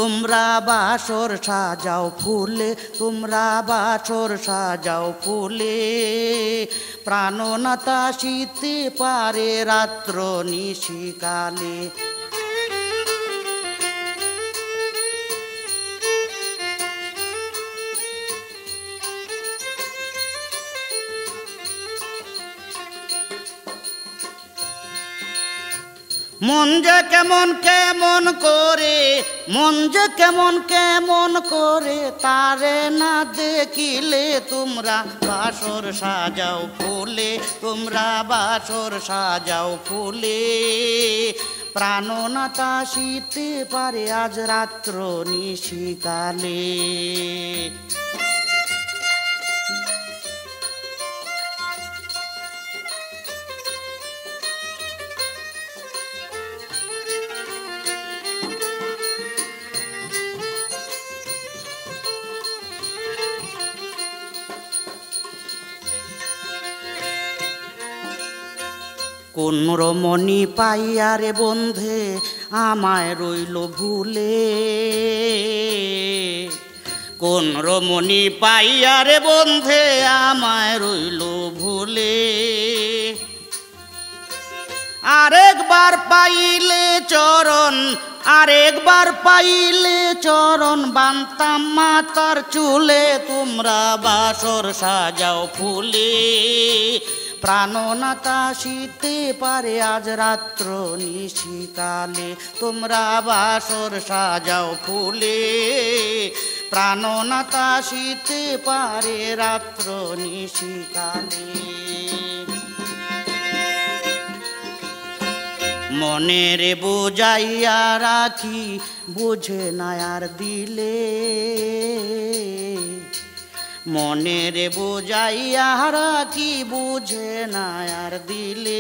তোমরা বাসর সাজাও ফুলে, তোমরা বাসর সাজাও ফুলে। প্রাণনাথ আসিতে পারে রাত্র নিশিকালে। মন যে কেমন কেমন করে, মন যে কেমন কেমন করে, তারে না দেখিলে তোমরা বাসর সাজাও ফুলে, তোমরা বাসর সাজাও ফুলে। প্রাণনাথ আসিতে পারে আজ রাত্র নিশিকালে। কোন রমণী পাইয়া রে বন্ধে আমায় রইল ভুলে, কোন রমণী পাইয়া রে বন্ধে আমায় রইল ভুলে। আরেকবার পাইলে চরণ, আরেকবার পাইলে চরণ, বান্তাম মাতার চুলে। তোমরা বাসর সাজাও ফুলে, প্রাণনাথ আসিতে পারে আজ রাত্র নিশিকালে। তোমরা বাসর সাজাও ফুলে, প্রাণনাথ আসিতে পারে রাত্র নিশিকালে। মনের বুঝাইয়া রাখি বুঝে না আর দিলে, মনের বুঝাইয়া রাখি বুঝে না আর দিলে।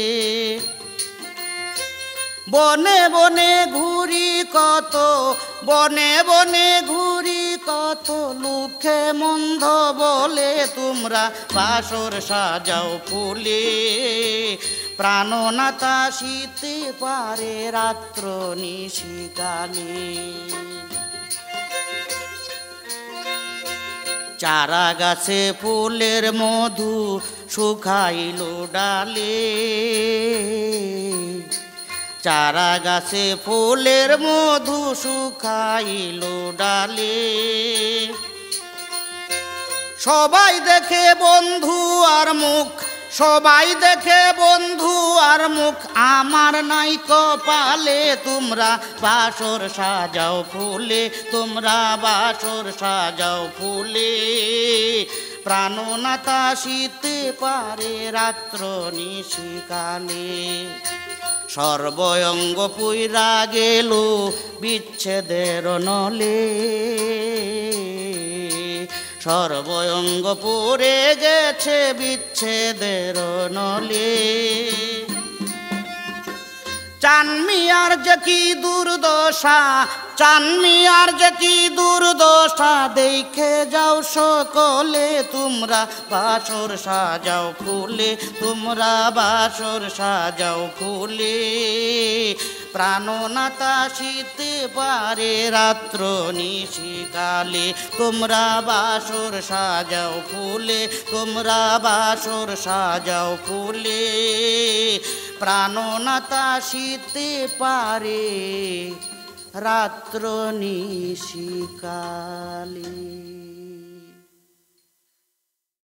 বনে বনে ঘুরি কত, বনে বনে ঘুরি কত, লুকে মন্দ বলে। তোমরা বাসর সাজাও ফুলে, প্রাণনাথ আসিতে পারে রাত্র নিশিকালে। চারা গাছে ফুলের মধু শুকাইল ডালে, চারা গাছে ফুলের মধু শুকাইল ডালে। সবাই দেখে বন্ধু আর মুখ, সবাই দেখে বন্ধু আর মুখ, আমার নাই কপালে। তোমরা বাসর সাজাও ফুলে, তোমরা বাসর সাজাও ফুলে। প্রাণনাথ আসিতে পারে রাত্র নিশিকালে। সর্বঙ্গ পুইরা গেল বিচ্ছেদের নলে, সর্বঙ্গ পুড়ে গেছে বিচ্ছেদের নলে। চানমিয়ার যে কি দুর্দশা, চানমিয়ার যে কি দুর্দশা, দেখে যাও সকলে। তোমরা বাসর সাজাও ফুলে, তোমরা বাসর সাজাও ফুলে। প্রাণনাথ আসিতে পারে রাত্র নিশিকালে। তোমরা বাসর সাজাও ফুলে, তোমরা বাসর সাজাও ফুলে। প্রাণনাথ আসিতে পারে রাত্র নিশিকালে।